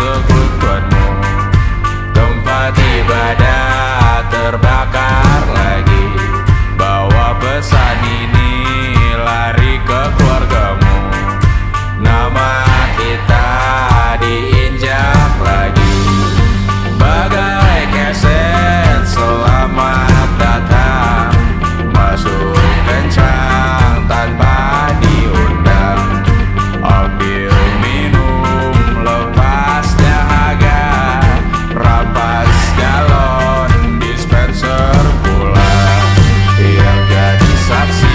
tersebut buatmu. Tempat ibadah terbakar lagi. Bawa pesan ini lari ke keluargamu. Nama kita diinjak lagi. Bagai keset selamat datang. Masuk kencang tanpa diundang. Ambil minum lepas dahaga. Rampas galon dispenser pula. Yang jadi saksi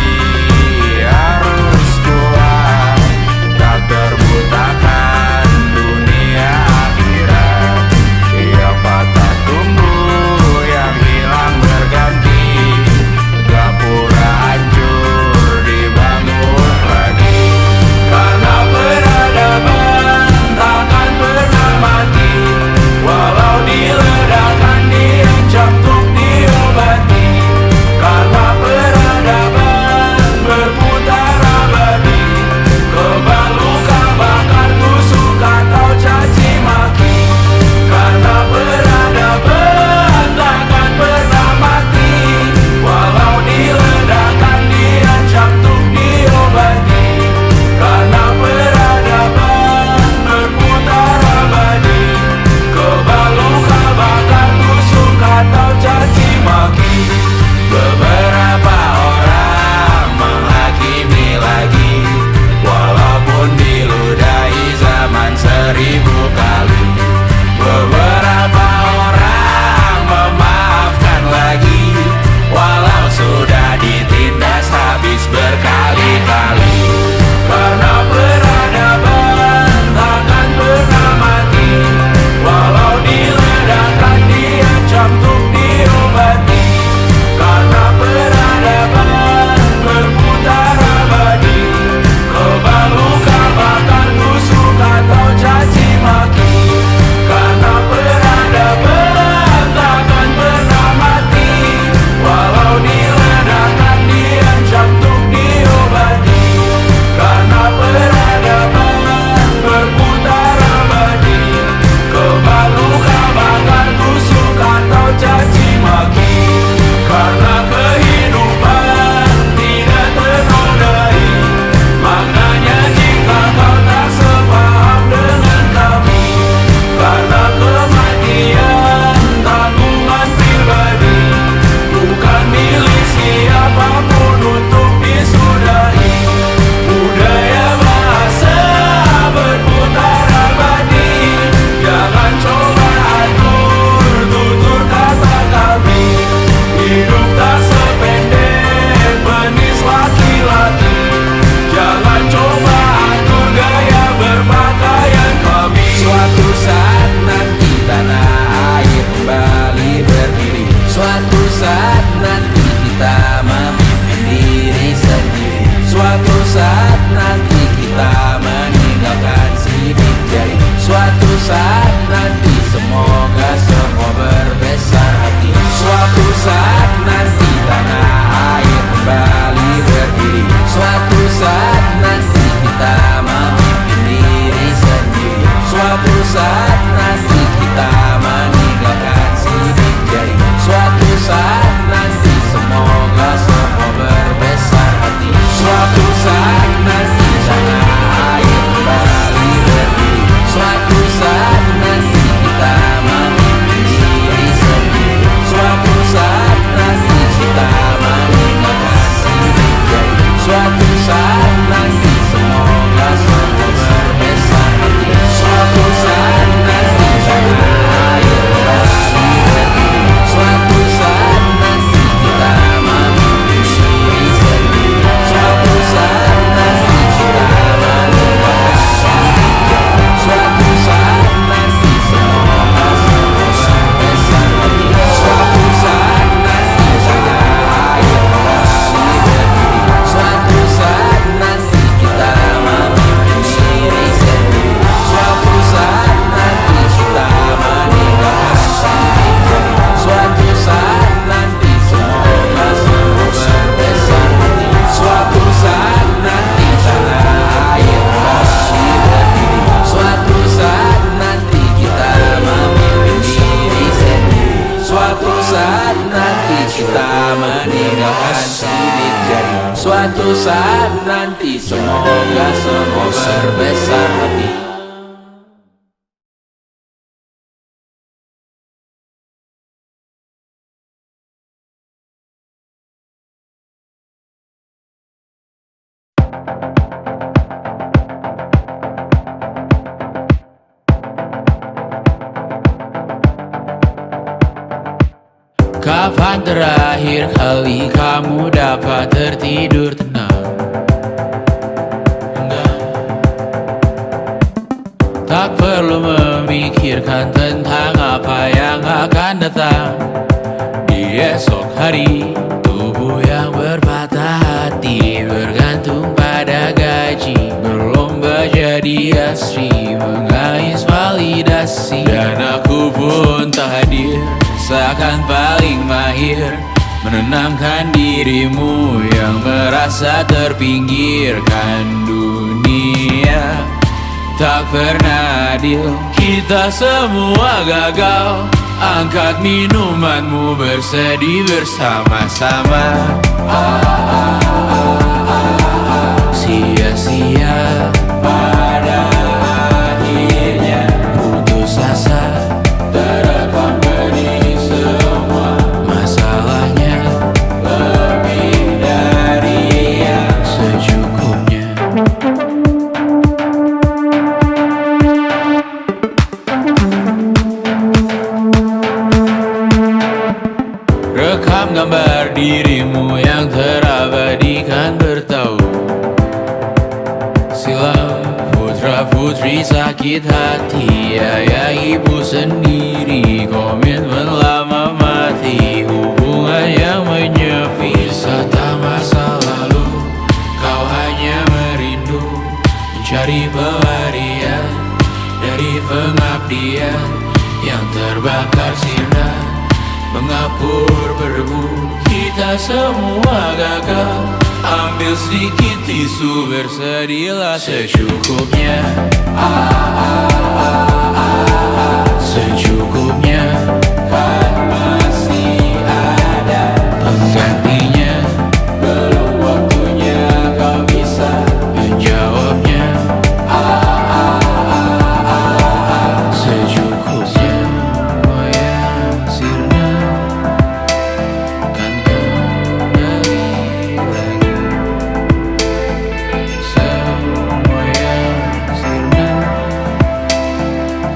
harus kuat. Tak terbutakan dunia akhirat. Yang patah tumbuh, yang hilang berganti. Gapura hancur dibangun lagi. Karena peradaban takkan pernah mati. Walau diledakkan, diancam untuk diobati. Karena peradaban berputar abadi. Kebal luka bakar, tusuk atau caci maki. Karena peradaban takkan pernah mati. Walau diledakkan, diancam untuk diobati. Karena peradaban berputar abadi. Kebal luka bakar, tusuk atau caci maki. Beberapa orang menghakimi lagi. Walaupun diludahi zaman 1000 kali. Beberapa orang memaafkan lagi. Walau sudah ditindas habis berkali-kali. Karena peradaban takkan pernah mati. Walau diledakkan, diancam untuk diobati. Karena peradaban berputar abadi. Kebal luka bakar, tusuk atau caci maki. Karena peradaban takkan pernah mati. Walau diledakkan, diancam untuk diobati. Karena peradaban berputar abadi. Kebal luka bakar, tusuk atau caci maki. Karena kehidupan tidak ternodai. Maknanya jika kau tak sepaham dengan kami. Karena kematian tanggungan pribadi. Bukan milik siapapun untuk disudahi. Budaya bahasa berputar abadi. Jangan coba atur tutur kata kami. Hidup tak sependek penis laki-laki. Jangan coba atur gaya berpakaian kami. Suatu saat nanti tanah air kembali berdiri. Suatu saat nanti kita memimpin diri sendiri. Suatu saat nanti kita meninggalkan sidik jari. Suatu saat nanti semoga semua berbesar hati. Suatu saat nanti tanah air kembali berdiri. Suatu saat nanti kita memimpin diri sendiri. Suatu saat nanti kita meninggalkan sidik jari. Suatu saat nanti semoga semua berbesar hati. Suatu saat nanti tanah air kembali berdiri. Suatu saat nanti kita memimpin diri sendiri. Suatu saat nanti kita meninggalkan sidik jari. Suatu saat nanti semoga semua berbesar hati. Suatu saat hati, semoga semua berbesar hati. Kapan terakhir kali kamu dapat tertidur tenang? Tak perlu memikirkan tentang apa yang akan datang di esok hari. Tubuh yang berpatah hati bergantung pada gaji, berlomba jadi asri, mengais validasi. Dan aku pun tak hadir, seakan paling mahir menenangkan dirimu yang merasa terpinggirkan dunia. Tak pernah adil, kita semua gagal. Angkat minumanmu, bersedih bersama-sama. Sia-sia pada akhirnya putus asa, terekam benih semua. Masalahnya lebih dari yang secukupnya. Rekam gambar dirimu yang terabadikan bertahun silam. Putra-putri sakit hati, ayah ibu sendiri, komitmen lama mati, hubungan yang menyepi. Wisata masa lalu, kau hanya merindu, mencari pelarian dari pengabdian yang terbakar sirna, mengapur berdebu. Kita semua gagal, ambil sedikit tisu, bersedihlah secukupnya. Secukupnya, kan masih ada penggantinya. Belum waktunya kau bisa menjawabnya. Secukupnya, goyang sirna, kan kembali lagi. Semua yang sirna,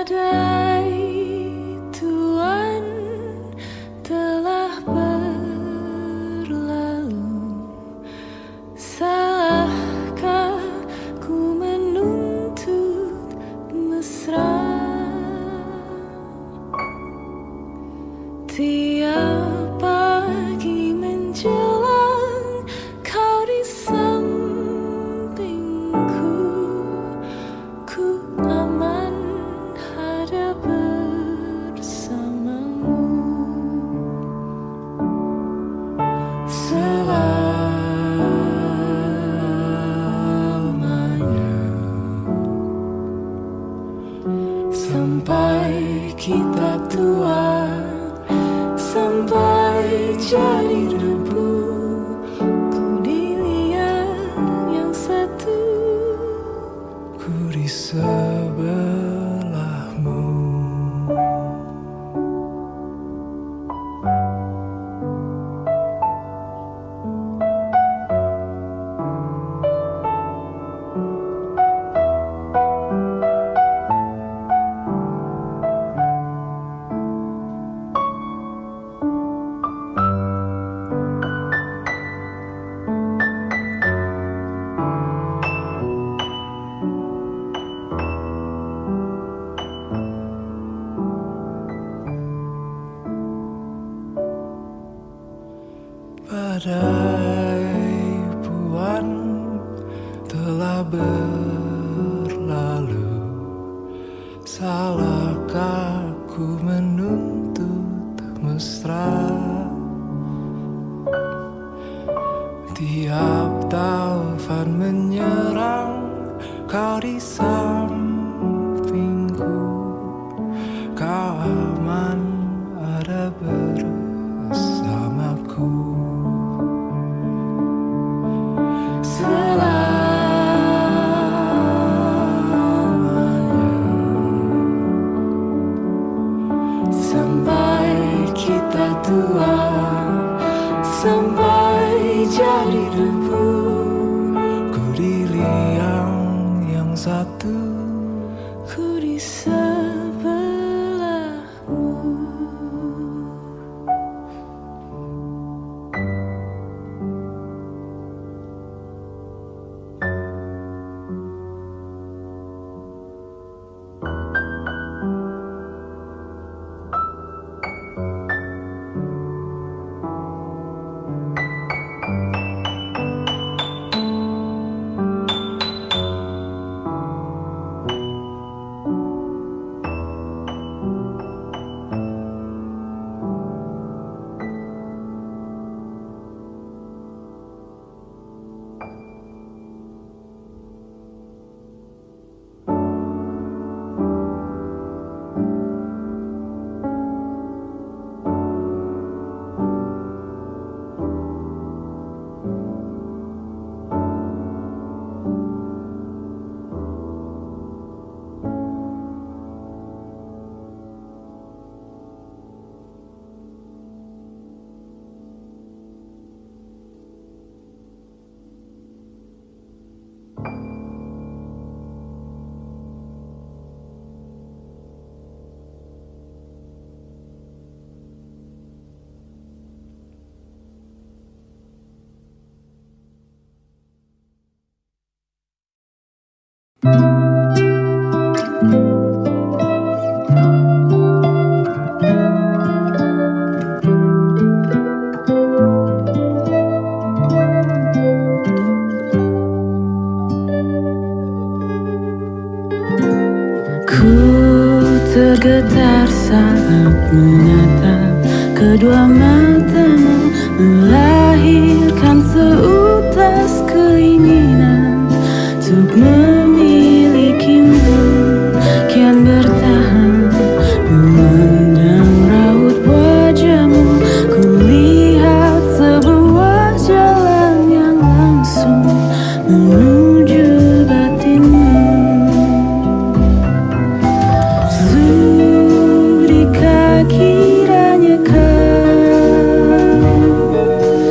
Badai tuan telah berlalu, salahkah ku menuntut mesra? Tiap pagi menjelang kau di sampingku, ku aman ada bersamamu. Selamanya sampai kita tua, sampai jadi debu, ku dilihat yang satu, ku di sebelahmu. Badai puan telah berlalu, salahkah ku menuntut mesra? Tiap taufan menyerang, kau di sampingku, kau aman ada bersamaku. Selamanya sampai kita tua, sampai jadi debu, ku di liang yang satu, ku di sebelahmu. Tergetar saat menatap kedua matamu, melahirkan seutas keinginan untuk memilikimu. Kian bertahan memandang raut wajahmu, ku lihat sebuah jalan yang langsung menuju batinmu. Kiranya kau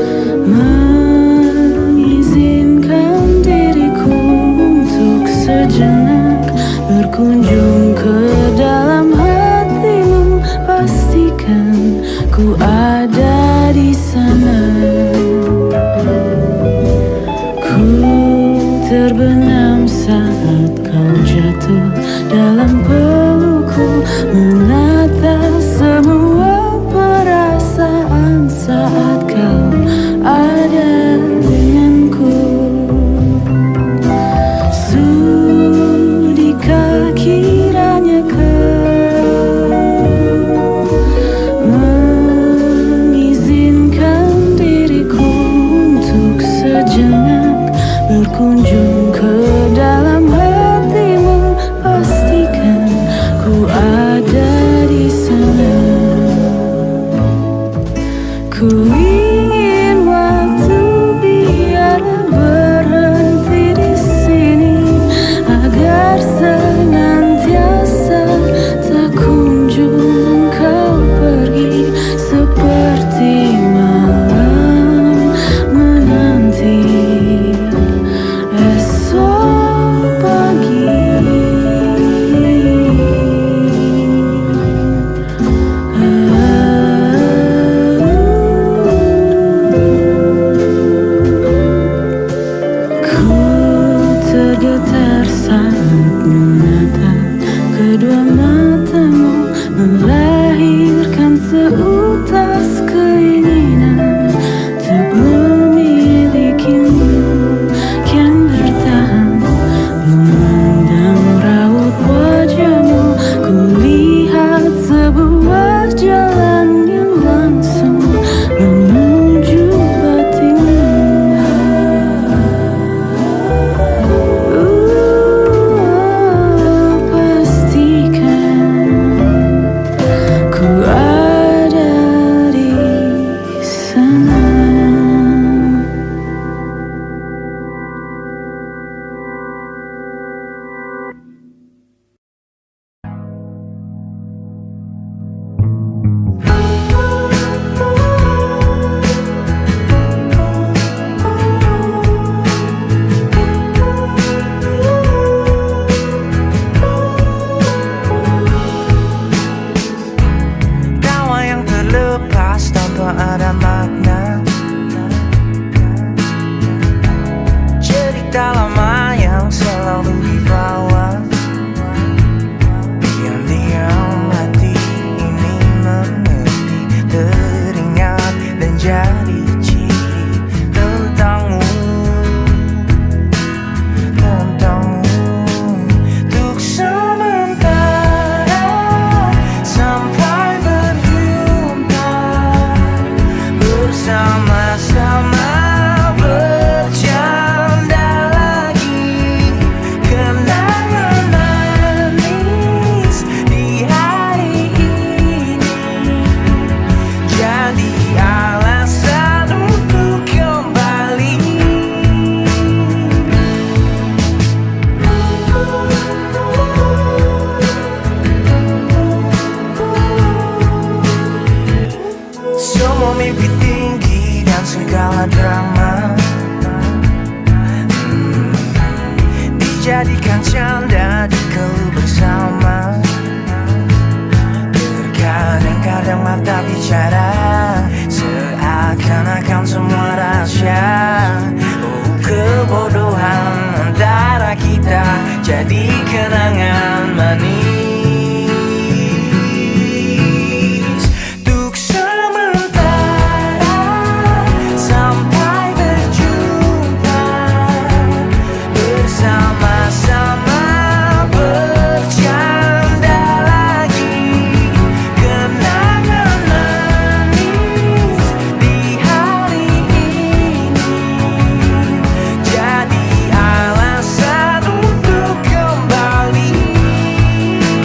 menjadiku bersama. Terkadang-kadang mata bicara seakan-akan semua rahasia. Oh, kebodohan antara kita jadi kenangan manis. Untuk sementara sampai berjumpa, bersama-sama bercanda lagi. Kenangan manis di hari ini jadi alasan untuk kembali.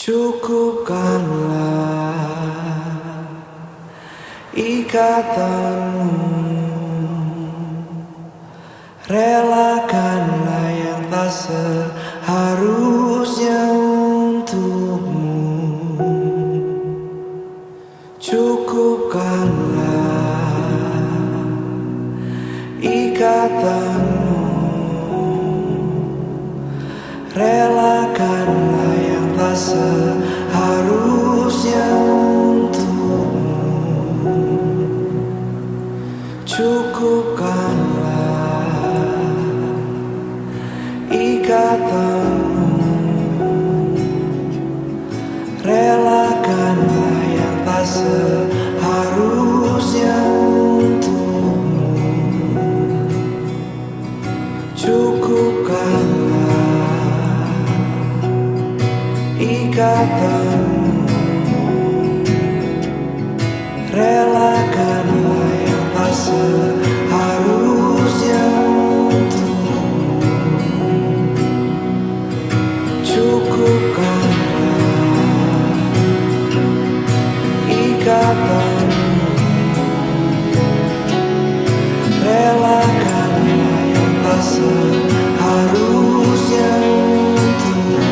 Cukupkanlah ikatanmu, relakanlah yang tak seharusnya untukmu. Cukupkanlah ikatanmu, relakanlah yang tak seharusnya untukmu. Cukupkanlah ikatanmu, relakanlah yang tak seharusnya untukmu. Cukupkanlah ikatanmu, relakanlah yang tak seharusnya untukmu. Cukupkanlah ikatanmu, relakanlah yang tak seharusnya untukmu.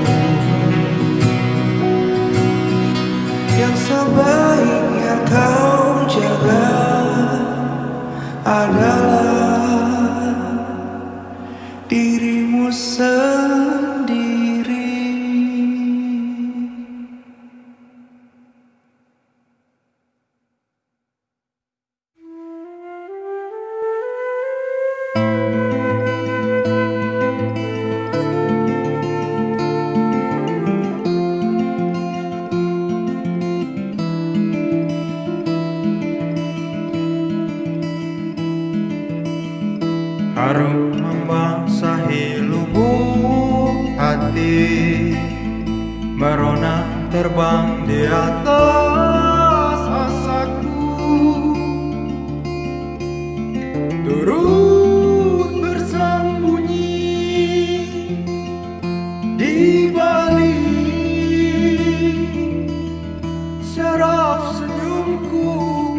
Yang sebaiknya kau jaga adalah dirimu sendiri. Harum membasahi lubuk hati, merona terbang di atas asaku, turut bersembunyi di balik syaraf senyumku.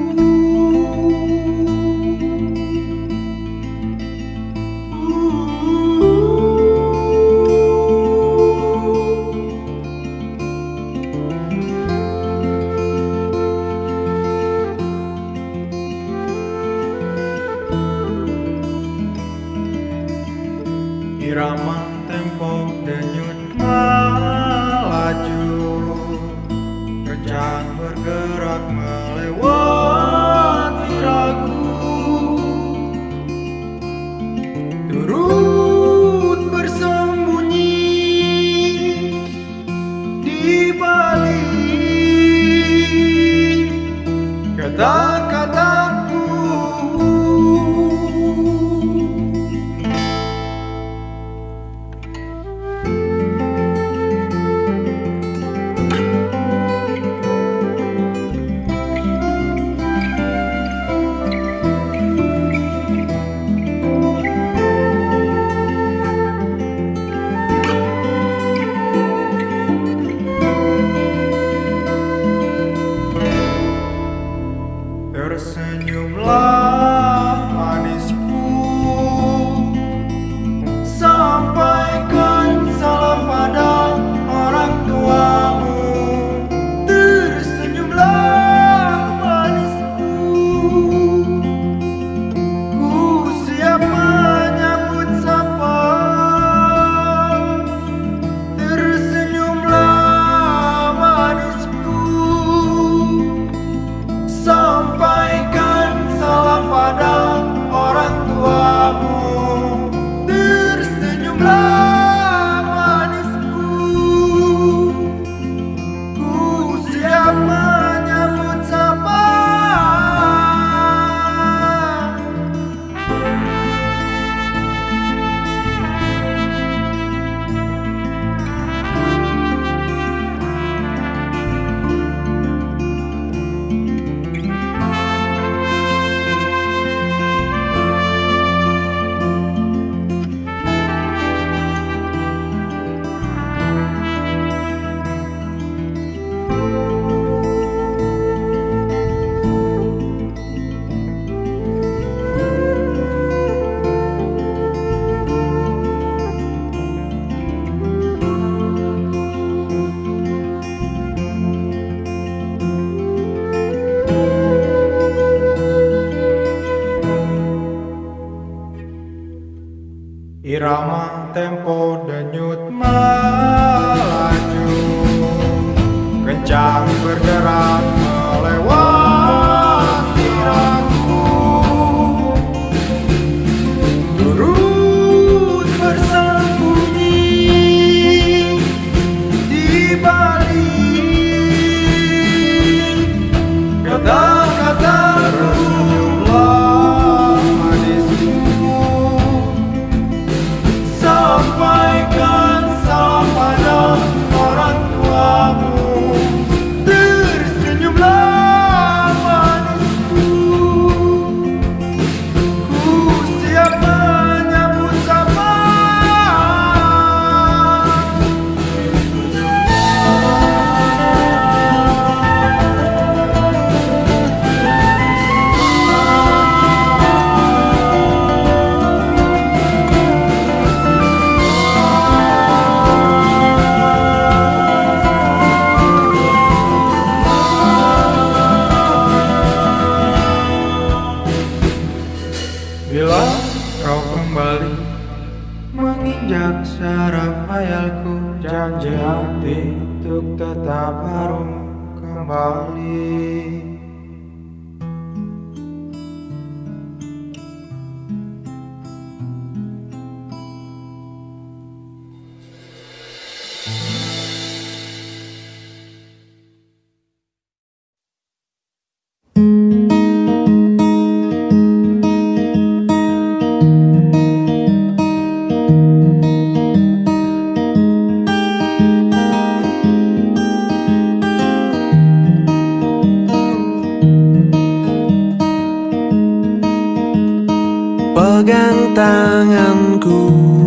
Irama tempo denyut melaju, rencang bergerak melewati ragu, turut bersembunyi di balik kata-kataku. tempo denyut melaju, kencang bergerak melewati ragu. Turut bersembunyi di balik kata-kata Tersenyumlah manisku, sampaikan salam pada orang tuamu. Tersenyumlah manisku, ku siap menyambut sapa. bila kau kembali menginjak saraf hayalku, janji hati untuk tetap harum kembali. Pegang tanganku,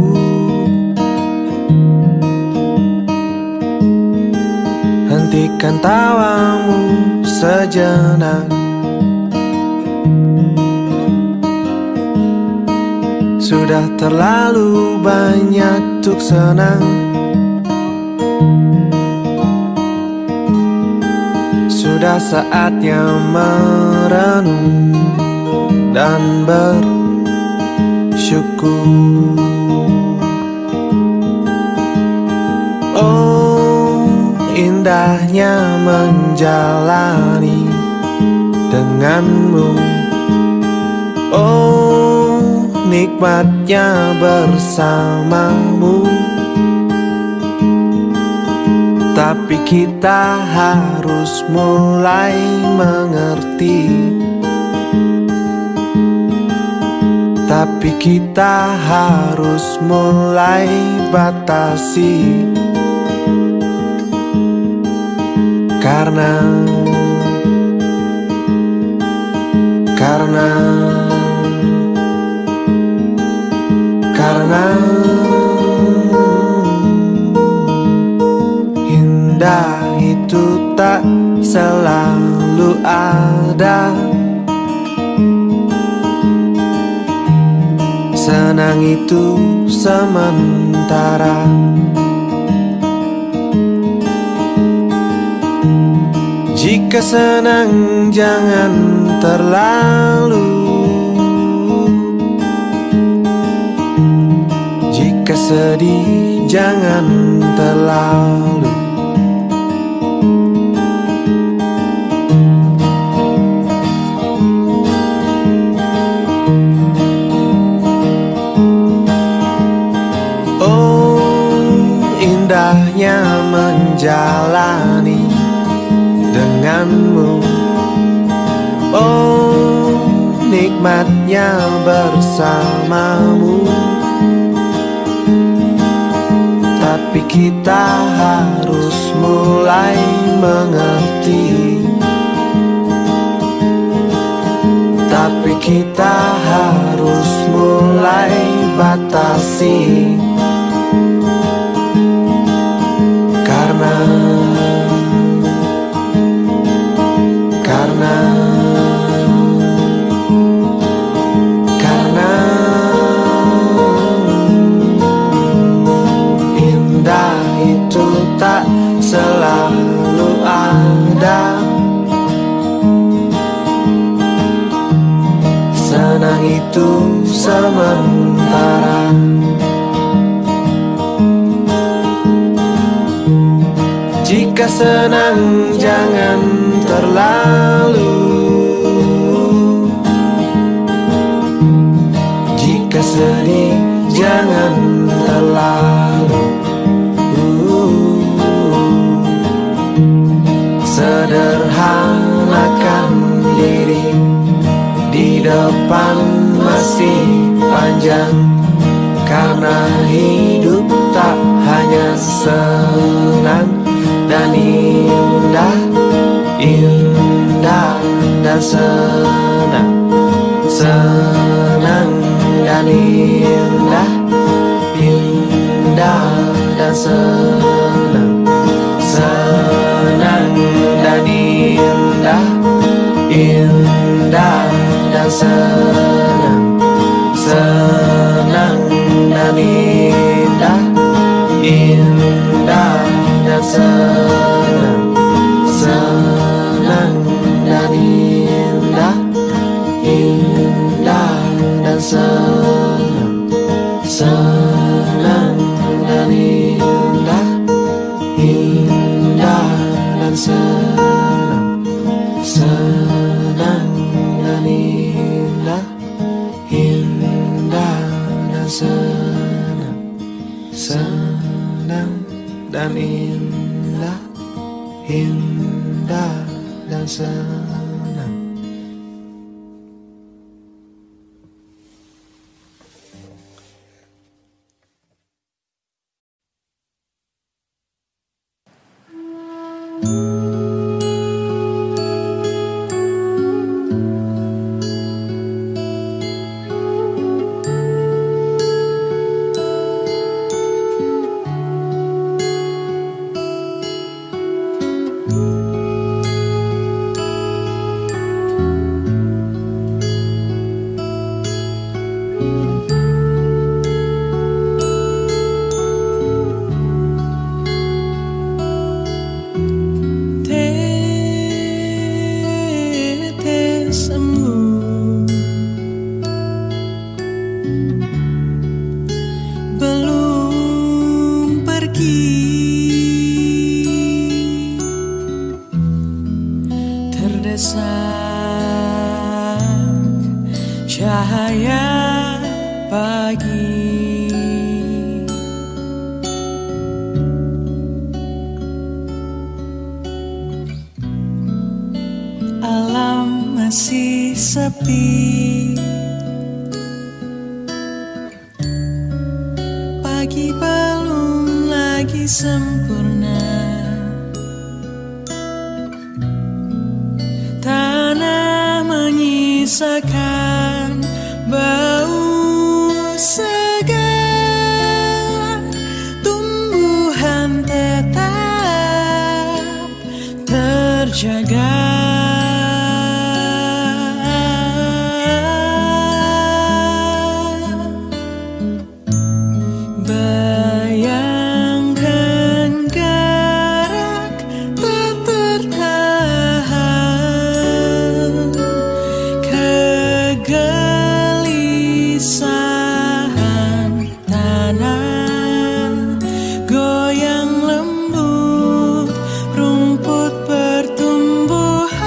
hentikan tawamu sejenak. Sudah terlalu banyak untuk senang, sudah saatnya merenung dan bersyukur. Oh, indahnya menjalani denganmu. Oh, nikmatnya bersamamu. Tapi kita harus mulai mengerti. Tapi kita harus mulai batasi. Karena indah itu tak selalu ada. Senang itu sementara. Jika senang jangan terlalu. Jika sedih jangan terlalu. Indahnya menjalani denganmu. Oh, nikmatnya bersamamu. Tapi kita harus mulai mengerti. Tapi kita harus mulai batasi. Karena indah itu tak selalu ada. Senang itu sementara. Jika senang jangan terlalu, jika sedih jangan terlalu. Sederhanakan diri, di depan masih panjang, karena hidup tak hanya senang dan indah, indah dan senang, senang dan indah, indah dan senang, senang dan indah, indah dan senang, senang dan indah, indah dan senang, senang dan indah, indah dan senang, senang dan indah, indah dan senang, senang dan indah, indah dan senang, senang dan indah, indah dan senang. Masih sepi, pagi belum lagi sempurna, tanah menyisakan bau segar, tumbuhan tetap terjaga. Goyang lembut, rumput bertumbuh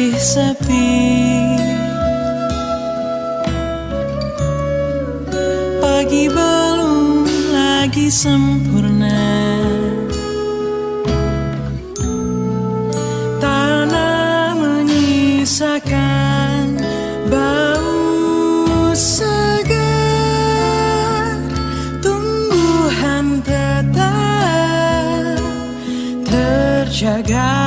masih sepi. Pagi belum lagi sempurna, tanah menyisakan bau segar, tumbuhan tetap terjaga.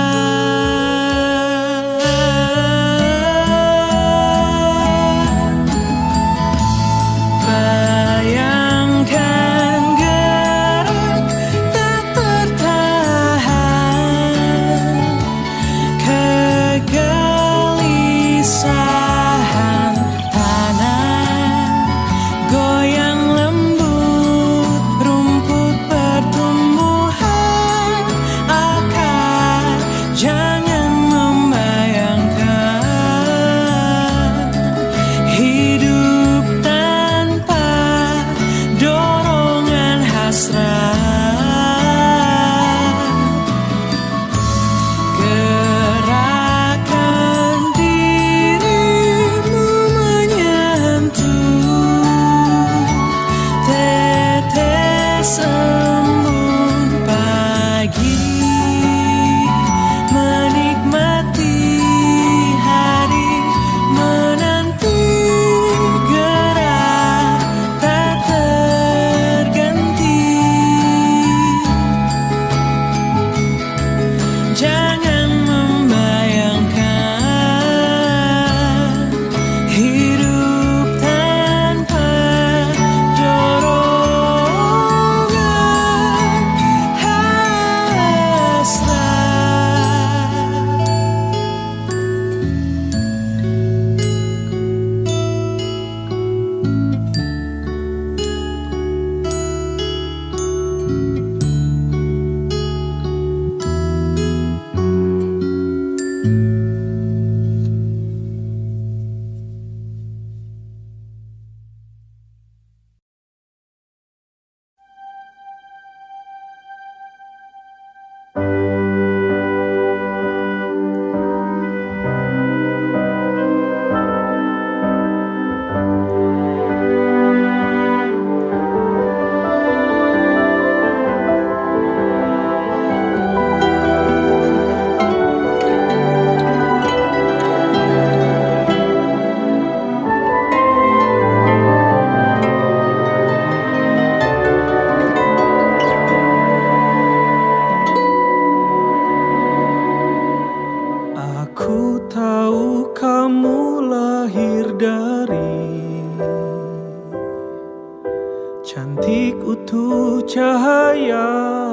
Cantik utuh cahaya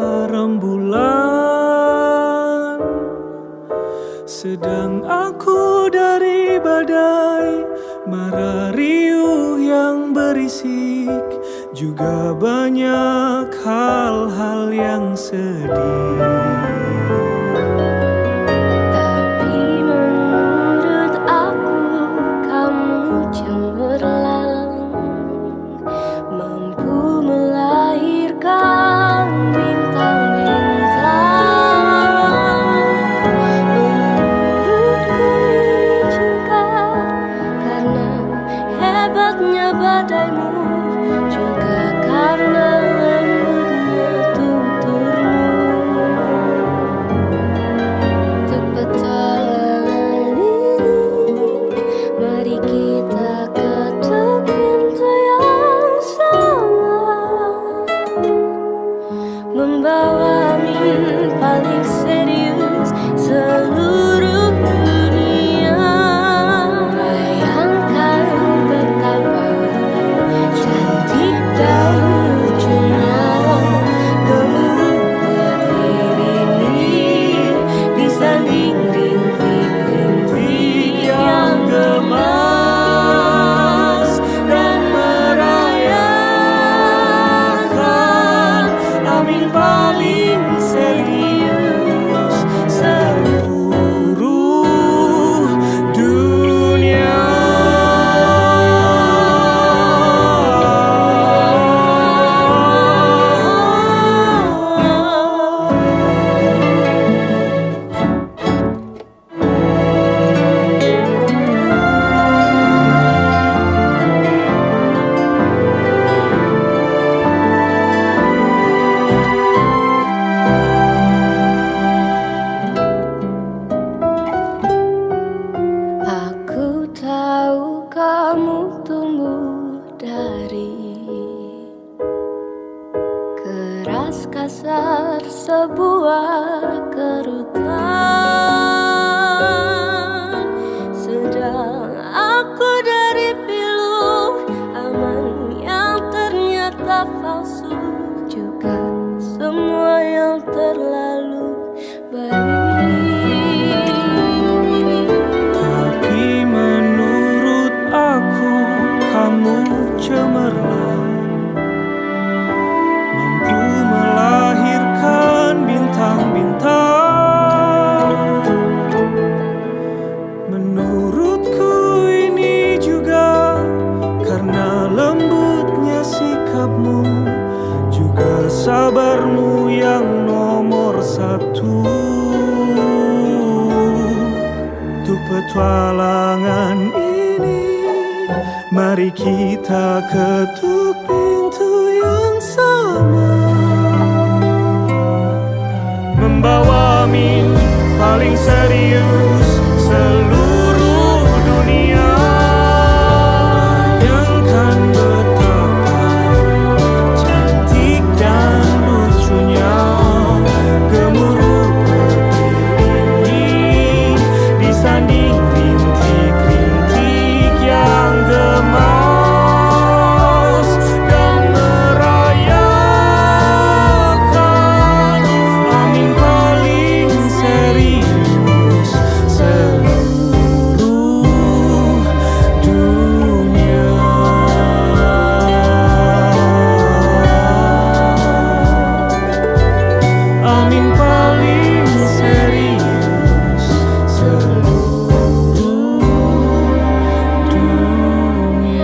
rembulan, sedang aku dari badai mara riuh yang berisik, juga banyak hal-hal yang sedih. Juga karena lembutnya tuturmu. petualangan ini. Mari kita ketuk pintu yang sama, membawa mimpi paling serius seluruh dunia. Bayangkan betapa cantik dan lucunya gemuruh petir ini disanding rintik-rintik yang gemas dan merayakan amin paling serius seluruh dunia. Amin paling serius seluruh dunia.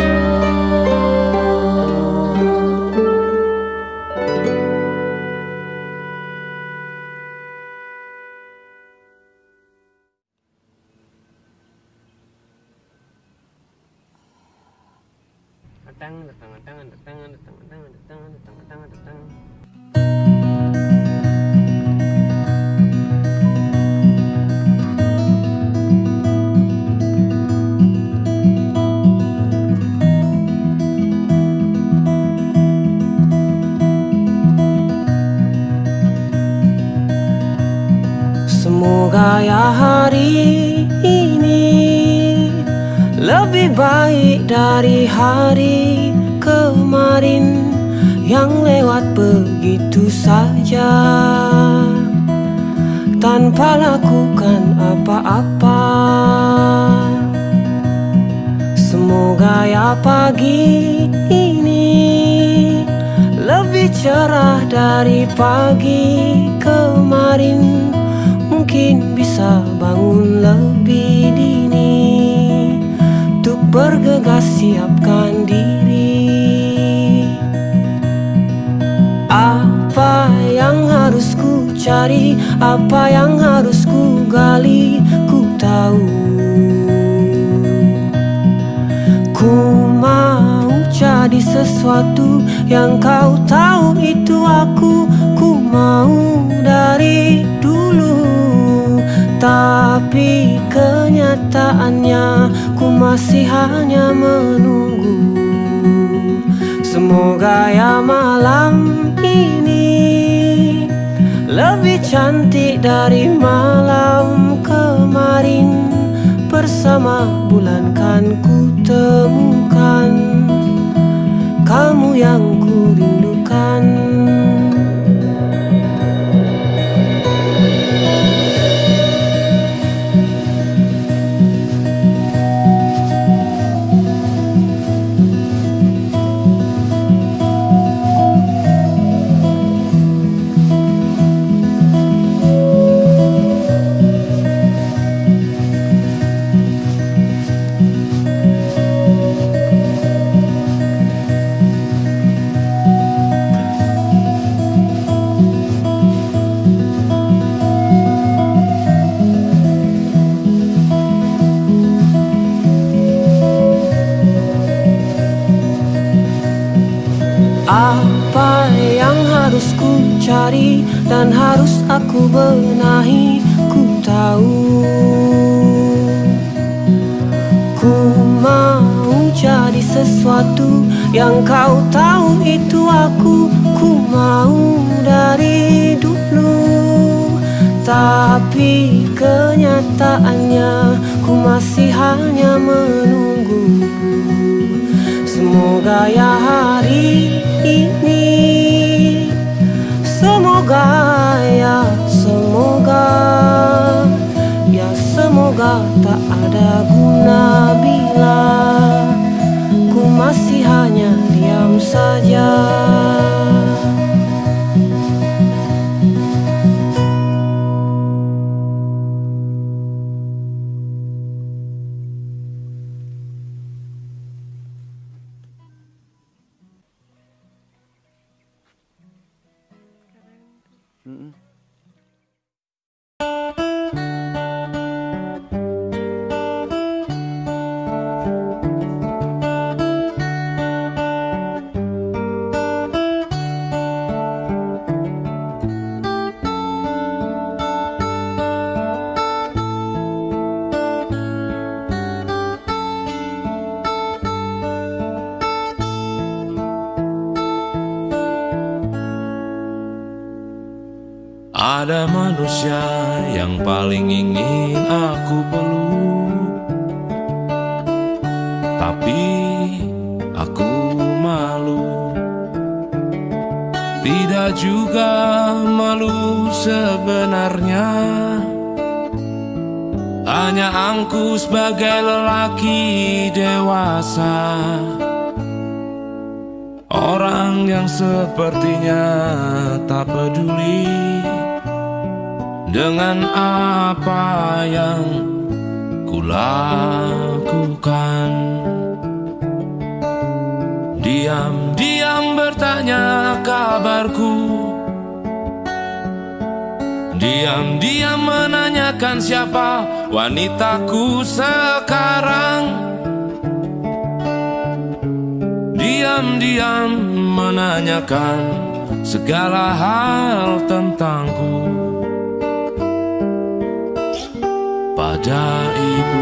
Semoga ya hari ini lebih baik dari hari kemarin yang lewat begitu saja tanpa lakukan apa-apa. Semoga ya pagi ini lebih cerah dari pagi kemarin. Mungkin bisa bangun lebih dini untuk bergegas siapkan diri. Apa yang harus ku cari, apa yang harus ku gali, ku tahu. Ku mau jadi sesuatu yang kau tahu itu aku. Ku mau dari dulu, tapi kenyataannya ku masih hanya menunggu. Semoga ya malam ini lebih cantik dari malam kemarin. Bersama bulan kan ku temukan kamu yang ku rindukan. Apa yang harus ku cari dan harus aku benahi, ku tahu. Ku mau jadi sesuatu yang kau tahu itu aku. Ku mau dari dulu, tapi kenyataannya ku masih hanya menunggu. Semoga ya hari ini, semoga ya semoga, ya semoga tak ada guna bila ku masih hanya diam saja. Ada manusia yang paling ingin aku peluk, tapi aku malu. Tidak juga malu sebenarnya, hanya aku sebagai lelaki dewasa, orang yang sepertinya tak peduli dengan apa yang kulakukan. Diam-diam bertanya kabarku, diam-diam menanyakan siapa wanitaku sekarang. Diam-diam menanyakan segala hal tentangku pada ibu.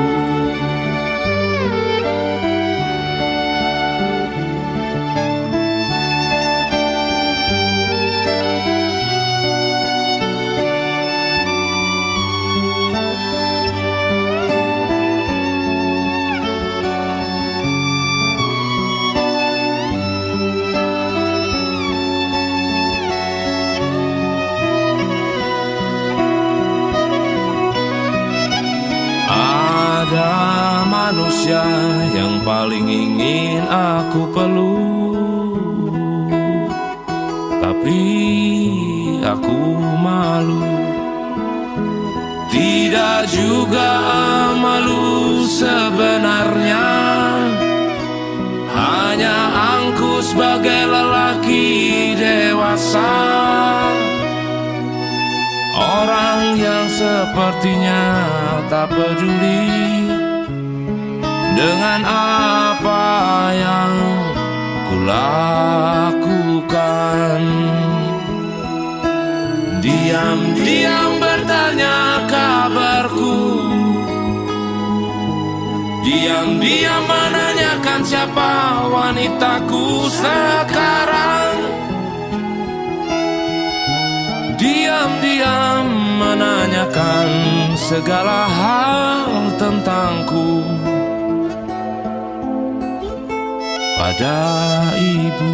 Ada manusia yang paling ingin aku peluk, tapi aku malu. Tidak juga malu sebenarnya, hanya aku sebagai lelaki dewasa, orang yang sepertinya tak peduli dengan apa yang kulakukan. Diam-diam bertanya kabarku, diam-diam menanyakan siapa wanitaku sekarang. Diam-diam menanyakan segala hal tentangku pada ibu.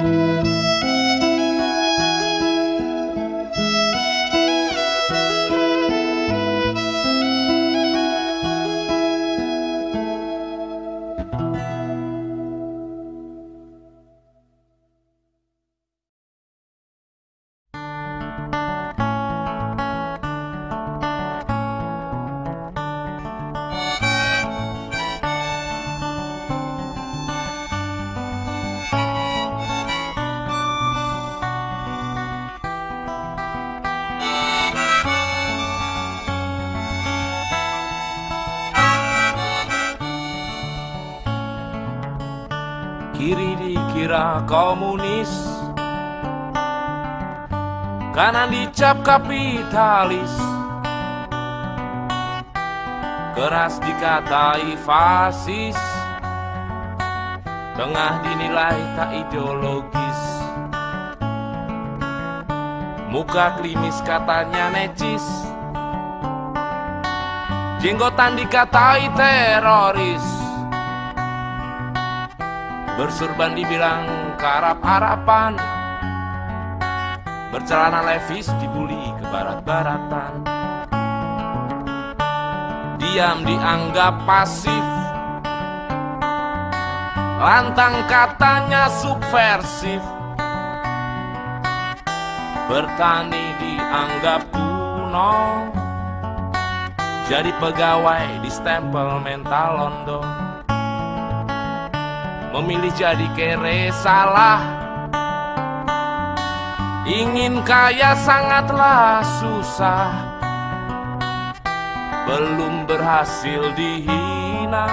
Kiri dikira komunis, kanan dicap kapitalis, keras dikatai fasis, tengah dinilai tak ideologis, muka klimis katanya necis, jenggotan dikatai teroris, bersurban dibilang karap-harapan, bercelana levis dibully ke barat-baratan. Diam dianggap pasif, lantang katanya subversif, bertani dianggap kuno, jadi pegawai di stempel mental Londo. Memilih jadi kere salah, ingin kaya sangatlah susah, belum berhasil dihina,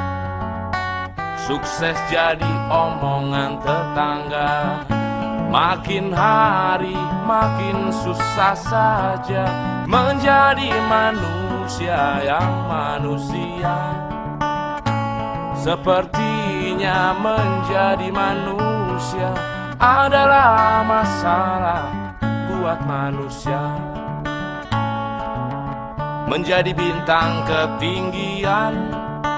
sukses jadi omongan tetangga. Makin hari makin susah saja menjadi manusia yang manusia. Sepertinya menjadi manusia adalah masalah buat manusia. menjadi bintang ketinggian,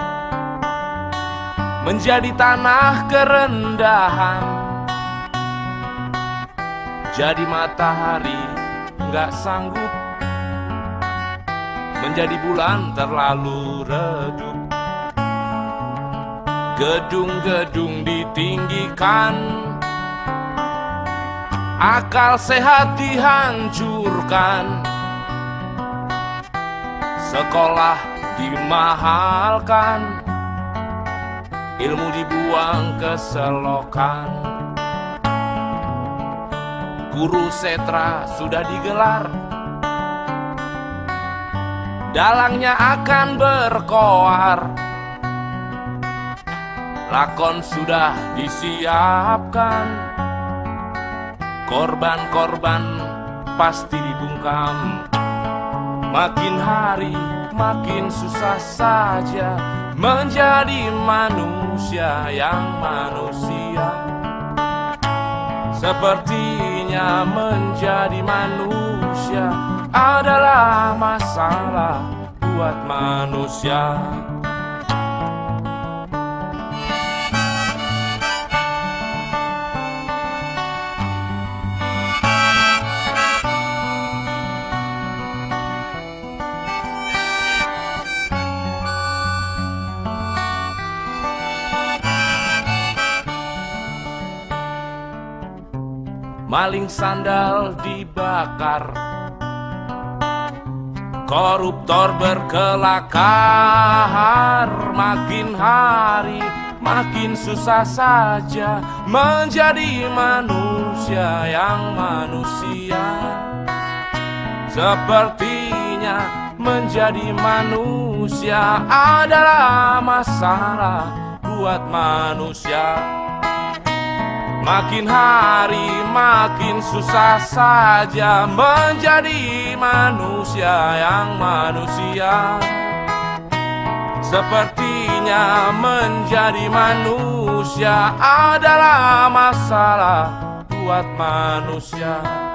menjadi tanah kerendahan, jadi matahari nggak sanggup, menjadi bulan terlalu redup. Gedung-gedung ditinggikan, akal sehat dihancurkan, sekolah dimahalkan, ilmu dibuang ke selokan. Guru setra sudah digelar, dalangnya akan berkoar. Lakon sudah disiapkan, korban-korban pasti dibungkam. Makin hari makin susah saja menjadi manusia yang manusia. Sepertinya menjadi manusia adalah masalah buat manusia. Maling sandal dibakar, koruptor berkelakar. Makin hari makin susah saja menjadi manusia yang manusia. Sepertinya menjadi manusia adalah masalah buat manusia. Makin hari makin susah saja menjadi manusia yang manusia. Sepertinya menjadi manusia adalah masalah buat manusia.